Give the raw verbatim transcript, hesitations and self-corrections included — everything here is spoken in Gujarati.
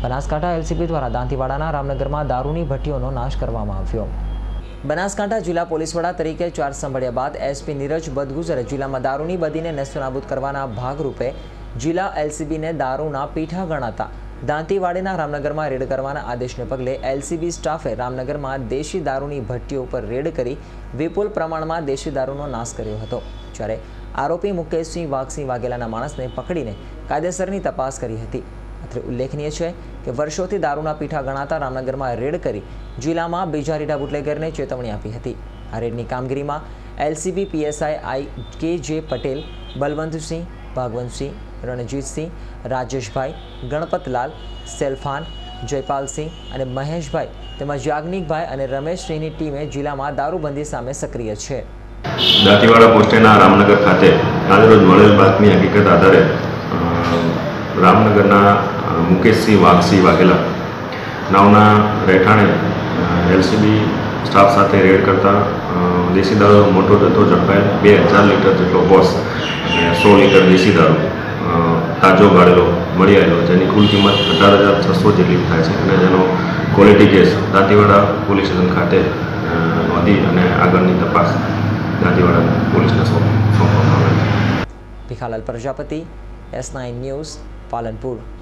બનાસકાંઠા એલસીબી દ્વારા દાંતીવાડાના રામનગરમાં દારૂની ભઠ્ઠીઓનો નાશ કરવામાં આવ્યો। બનાસકાંઠા જિલ્લા પોલીસ વડા તરીકે ચાર્જ સંભાળ્યા બાદ એસપી નીરજ બદગુજરે જિલ્લામાં દારૂની બદીને નેસ્તનાબૂદ કરવાના ભાગરૂપે જિલ્લા એલસીબીને દારૂના પીઠા ગણાતા દાંતીવાડાના રામનગરમાં રેડ કરવાના આદેશને પગલે એલસીબી સ્ટાફે રામનગરમાં દેશી દારૂની ભઠ્ઠીઓ પર રેડ કરી વિપુલ પ્રમાણમાં દેશી દારૂનો નાશ કર્યો હતો। જ્યારે આરોપી મુકેશસિંહ વાઘસિંહ વાઘેલાના માણસને પકડીને કાયદેસરની તપાસ કરી હતી। અત્રે ઉલ્લેખનીય છે કે વર્ષોથી દારૂના પીઠા ગણાતા રામનગરમાં રેડ કરી જિલ્લામાં બીજા રીઢા બુટલેગરને ચેતવણી આપી હતી। આ રેડની કામગીરીમાં એલસીબી પીએસઆઈ આઈ કે જે પટેલ, બલવંતસિંહ, ભાગવંતસિંહ, રણજીતસિંહ, રાજેશભાઈ, ગણપતલાલ, સેલ્ફાન, જયપાલસિંહ અને મહેશભાઈ તેમજ યાજ્ઞિકભાઈ અને રમેશસિંહની ટીમે જિલ્લામાં દારૂબંધી સામે સક્રિય છે। દાંતીવાડા પોસ્ટેના રામનગર ખાતે આજરોજ મળેલ બાતમી હકીકત આધારે રામનગરના મુકેશસિંહ વાઘસિંહ વાઘેલા નામના રહેઠાણે એલસીબી સ્ટાફ સાથે રેડ કરતા દેશી દારૂ મોટો જથ્થો ઝડપાયેલ બે હજાર લીટર જેટલો બોસ અને સો લીટર દેશી દારૂ તાજો ગાળેલો મળી આવેલો, જેની કુલ કિંમત અઢાર હજાર છસો જેટલી થાય છે અને જેનો quality case Dantiwada police station ખાતે નોંધી અને આગળની તપાસ દાંતીવાડા પોલીસને સોંપવામાં આવે છે। Bhikhalal Prajapati, S nine news, Palanpur.